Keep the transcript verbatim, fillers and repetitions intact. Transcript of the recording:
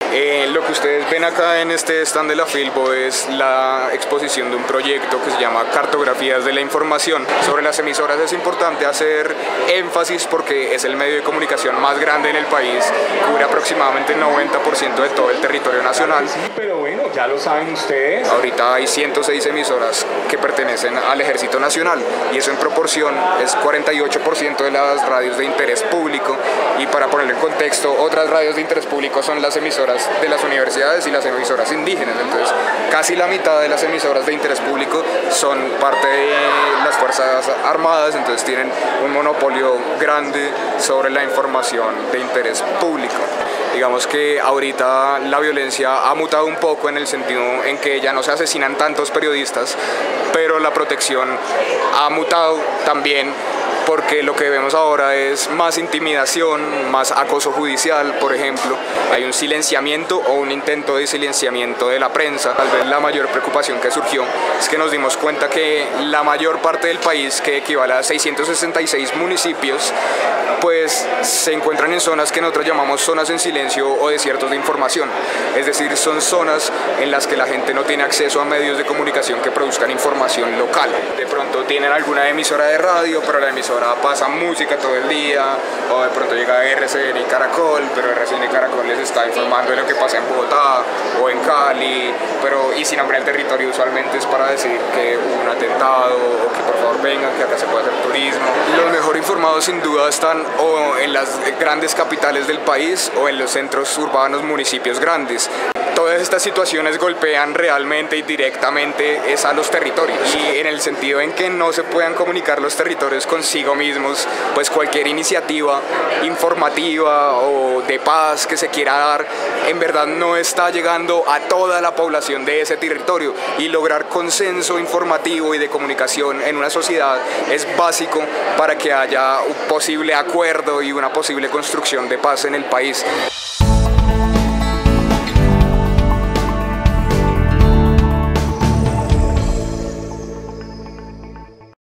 Eh, lo que ustedes ven acá en este stand de la Filbo es la exposición de un proyecto que se llama Cartografías de la Información. Sobre las emisoras es importante hacer énfasis porque es el medio de comunicación más grande en el país, cubre aproximadamente el noventa por ciento de todo el territorio nacional. Sí, pero bueno, ya lo saben ustedes. Ahorita hay ciento seis emisoras que pertenecen al Ejército Nacional y eso en proporción es cuarenta y ocho por ciento de las radios de interés público, y para ponerlo en contexto, otras radios de interés público son las emisoras de las universidades y las emisoras indígenas. Entonces casi la mitad de las emisoras de interés público son parte de las Fuerzas Armadas, entonces tienen un monopolio grande sobre la información de interés público. Digamos que ahorita la violencia ha mutado un poco en el sentido en que ya no se asesinan tantos periodistas, pero la protección ha mutado también, porque lo que vemos ahora es más intimidación, más acoso judicial, por ejemplo. Hay un silenciamiento o un intento de silenciamiento de la prensa. Tal vez la mayor preocupación que surgió es que nos dimos cuenta que la mayor parte del país, que equivale a seiscientos sesenta y seis municipios, pues se encuentran en zonas que nosotros llamamos zonas en silencio o desiertos de información. Es decir, son zonas en las que la gente no tiene acceso a medios de comunicación que produzcan información local. De pronto tienen alguna emisora de radio, pero la emisora pasa música todo el día, o de pronto llega R C N y Caracol, pero R C N y Caracol les está informando de lo que pasa en Bogotá o en Cali, pero y sin nombre al territorio usualmente es para decir que hubo un atentado o que por favor vengan, que acá se puede hacer turismo. Los mejor informados sin duda están o en las grandes capitales del país o en los centros urbanos, municipios grandes. Todas estas situaciones golpean realmente y directamente es a los territorios, y en el sentido en que no se puedan comunicar los territorios consigo mismos, pues cualquier iniciativa informativa o de paz que se quiera dar en verdad no está llegando a toda la población de ese territorio, y lograr consenso informativo y de comunicación en una sociedad es básico para que haya un posible acuerdo y una posible construcción de paz en el país.